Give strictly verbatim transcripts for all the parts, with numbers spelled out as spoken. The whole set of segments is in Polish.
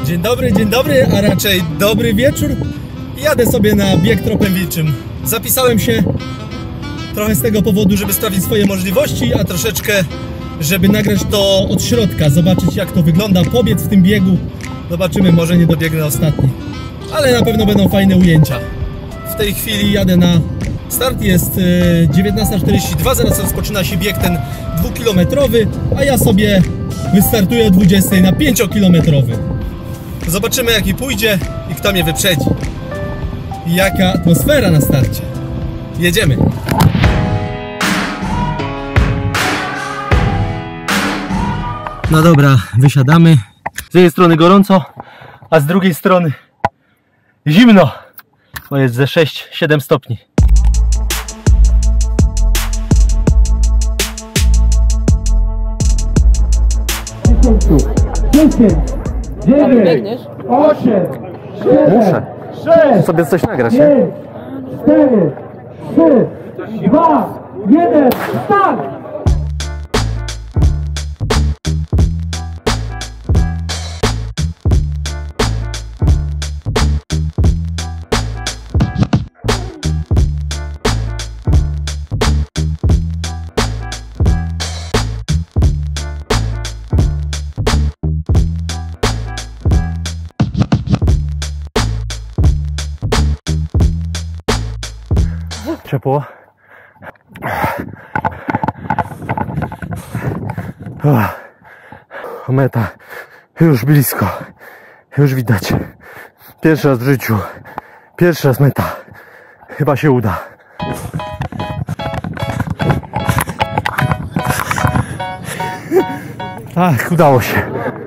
Dzień dobry, dzień dobry, a raczej dobry wieczór. Jadę sobie na bieg tropem wilczym. Zapisałem się trochę z tego powodu, żeby sprawdzić swoje możliwości, a troszeczkę, żeby nagrać to od środka, zobaczyć jak to wygląda, pobiec w tym biegu. Zobaczymy, może nie dobiegnę ostatni, ale na pewno będą fajne ujęcia. W tej chwili jadę na start, jest dziewiętnasta czterdzieści dwa, zaraz rozpoczyna się bieg ten dwukilometrowy, a ja sobie wystartuję o dwudziestej na pięciokilometrowy. Zobaczymy jak mi pójdzie i kto mnie wyprzedzi. I jaka atmosfera na starcie. Jedziemy! No dobra, wysiadamy. Z jednej strony gorąco, a z drugiej strony zimno. Bo jest ze sześć siedem stopni. dziesięć, dziewięć, osiem, siedem, sześć, sobie coś nagrać, nie? cztery, trzy, dwa, jeden, start! Ciepło. Meta już blisko. Już widać. Pierwszy raz w życiu. Pierwszy raz meta. Chyba się uda. Ach, udało się.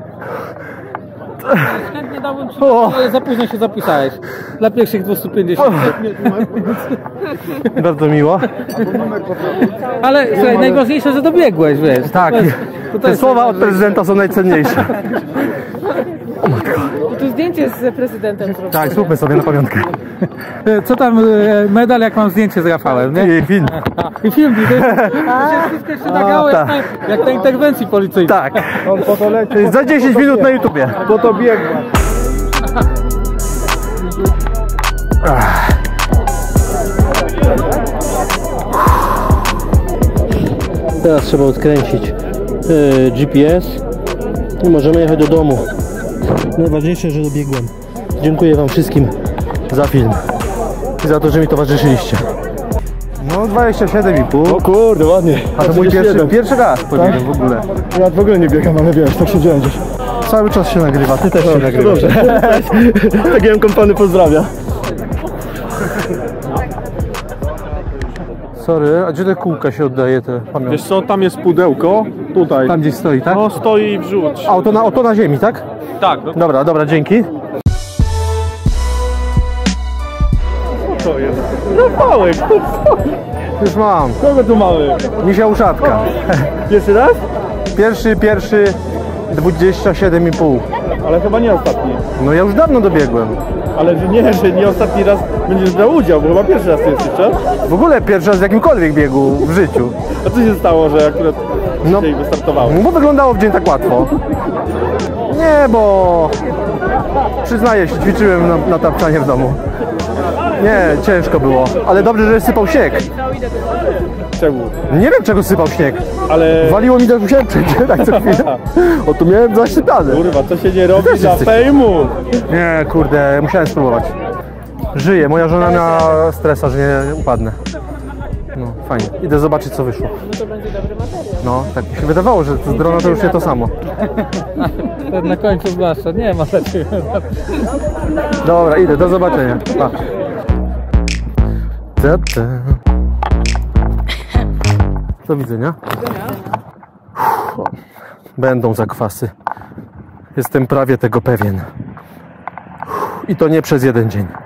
Chętnie dałbym ci, ale za późno się zapisałeś. Dla pierwszych dwieście pięćdziesiąt. Bardzo miło. Ale słuchaj, najważniejsze, że dobiegłeś, wiesz. Tak, to jest, to te jest słowa od prezydenta są najcenniejsze. O matko. I tu zdjęcie z prezydentem. Tak, zróbmy sobie na pamiątkę. Co tam medal, jak mam zdjęcie z Rafałem, nie? I film. I film, to jest, to się wszystko jeszcze nagało jak, tak. na, jak na interwencji policyjnej. Tak. Za dziesięć minut na YouTubie. Po to biegła. Teraz trzeba odkręcić yy, G P S i możemy jechać do domu. Najważniejsze, że dobiegłem. Dziękuję wam wszystkim za film i za to, że mi towarzyszyliście. No dwadzieścia siedem i pół. O kurde, ładnie. A to mój pierwszy, pierwszy raz pobiegłem, tak? W ogóle. Ja w ogóle nie biegam, ale wiesz, tak siedziałem gdzieś. Cały czas się nagrywa, ty też no, się nagrywasz. Tak ja kompany pozdrawia. Sorry, a gdzie te kółka się oddaje, te pamiątki? Wiesz co, tam jest pudełko, tutaj. Tam gdzieś stoi, tak? No stoi i wrzuć. A oto na, oto na ziemi, tak? Tak. No. Dobra, dobra, dzięki. Co to jest? Rafałek, Już mam. kogo tu mamy? Misia uszatka. Pierwszy raz? Pierwszy, pierwszy, dwadzieścia siedem i pół. Ale chyba nie ostatni. No ja już dawno dobiegłem. Ale że nie, że nie ostatni raz będziesz brał udział, bo chyba pierwszy raz jesteś, co? W ogóle pierwszy raz w jakimkolwiek biegu w życiu. A co się stało, że akurat No, dzisiaj wystartowało? bo wyglądało w dzień tak łatwo. Nie, bo przyznaję się, ćwiczyłem na, na tapczanie w domu. Nie, ciężko było, ale dobrze, że sypał śnieg. Czemu? Nie wiem, czego sypał śnieg. Ale... Waliło mi do siebie, tak co chwilę. O, tu miałem zasypane. Kurwa, co się nie robi też dla jesteś- fejmu? Nie, kurde, musiałem spróbować. Żyję, moja żona miała stresa, że nie upadnę. No, fajnie. Idę zobaczyć, co wyszło. No to będzie dobry materiał. No, tak mi się wydawało, że z drona to już nie to samo. Na końcu zwłaszcza, nie ma takiego. Dobra, idę, do zobaczenia. Pa. Ta, ta. Do widzenia. Uff, będą zakwasy. Jestem prawie tego pewien. Uff, I to nie przez jeden dzień.